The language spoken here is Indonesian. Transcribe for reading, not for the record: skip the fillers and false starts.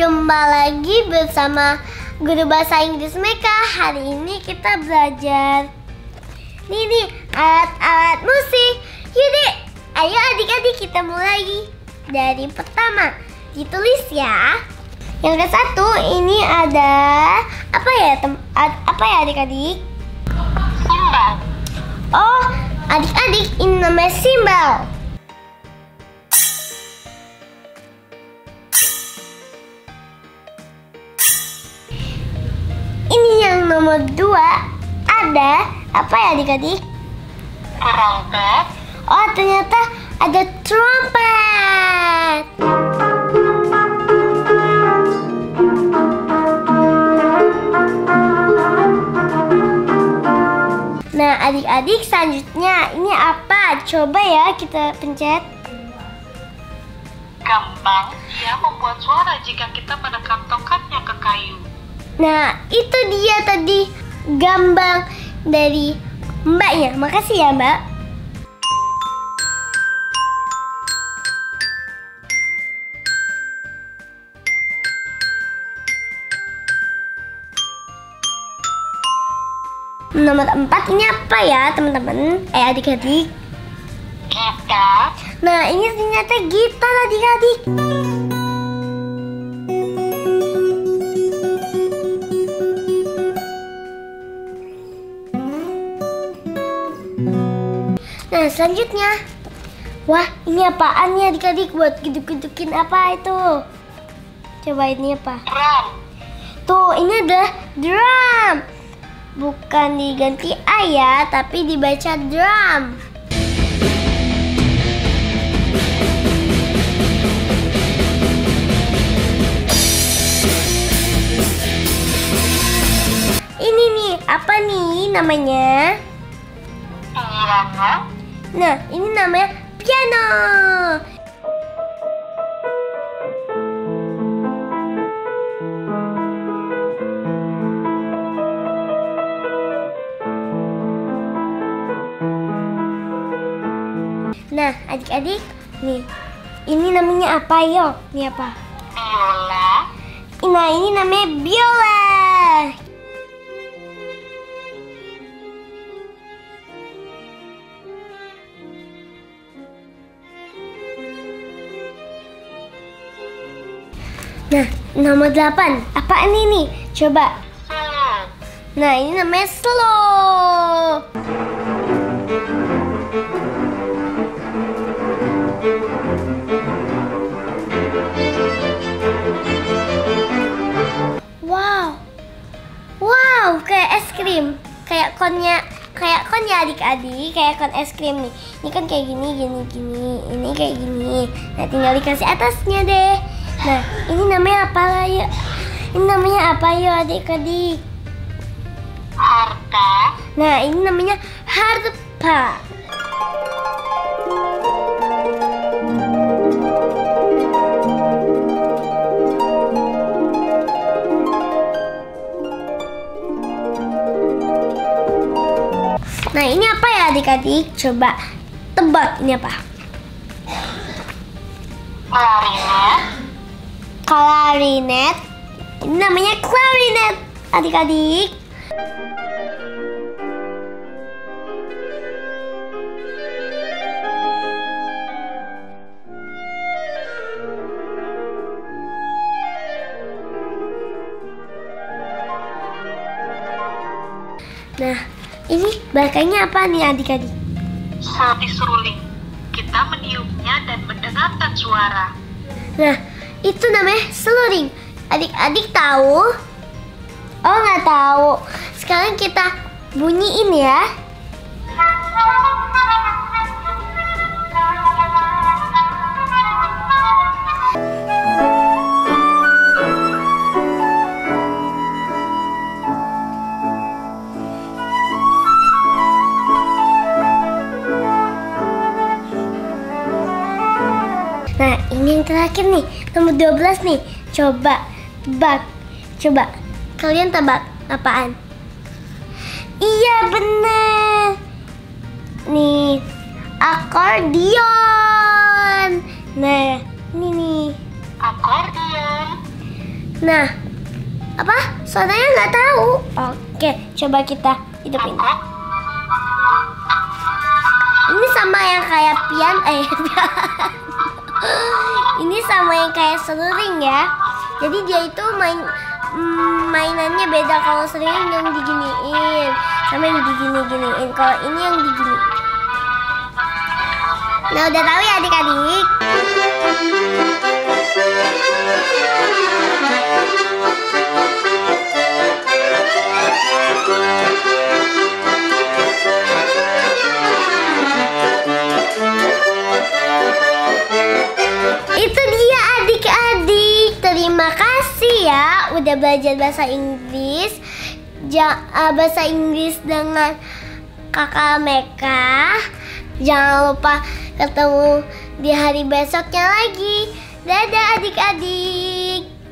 Jumpa lagi bersama Guru Bahasa Inggris Meka. Hari ini kita belajar nih alat-alat musik. Yaudah, ayo adik-adik kita mulai dari pertama. Ditulis ya. Yang ke satu ini ada apa ya adik-adik? Simbal. Oh, adik-adik ini namanya simbal. Ini yang nomor 2 ada apa ya adik-adik? Trompet. Oh, ternyata ada trompet. Nah, adik-adik selanjutnya ini apa? Coba ya kita pencet. Gambang. Ia membuat suara jika kita menekan tongkatnya ke kayu. Nah, itu dia tadi gambang dari mbaknya. Makasih ya, Mbak. Nomor 4 ini apa ya, teman-teman? Adik-adik. Gitar. Nah, ini ternyata gitar, adik-adik. Nah, selanjutnya. Wah, ini apaan ya adik-adik? Buat geduk-gedukin apa itu? Coba ini apa? Drum. Tuh, ini ada drum. Bukan diganti A ya, tapi dibaca drum. Ini nih, apa nih namanya? Piano. Nah, ini namanya piano. Nah, adik-adik, nih, ini namanya apa yo? Ini apa? Biola. Nah, ini namanya biola. Nah, nomor 8. Apaan ini? Coba. Flute. Nah, ini namanya slow. Wow. Wow, kayak es krim. Kayak konnya adik-adik, kayak kon es krim nih. Ini kan kayak gini. Ini kayak gini. Nah, tinggal dikasih atasnya deh. Nah, ini namanya apa ya? Ini namanya apa ya adik-adik? Harpa. Nah, ini namanya harpa. Nah, ini apa ya adik-adik? Coba tebak ini apa? Klarinet. Klarinet. Ini namanya klarinet, adik-adik. Nah, ini belakangnya apa nih adik-adik? Seperti seruling. Kita meniupnya dan mendengarkan suara. Nah, itu namanya seluring. Adik-adik tahu? Oh, nggak tahu. Sekarang kita bunyiin ya. Nah, ini yang terakhir nih, nomor 12 nih. Coba tebak. Coba kalian tebak apaan? Iya, bener. Nih, akordion. Nah, ini nih. Akordion. Nah, apa? Suaranya nggak tahu. Oke, coba kita hidupin. Ini sama yang kayak ini sama yang kayak seluring ya. Jadi dia itu mainannya beda. Kalau seluring yang diginiin sama yang digini-giniin. Kalau ini yang digini. Nah, udah tahu ya adik-adik? Itu dia adik-adik. Terima kasih ya udah belajar bahasa Inggris. Bahasa Inggris dengan Kakak Meka. Jangan lupa ketemu di hari besoknya lagi. Dadah adik-adik.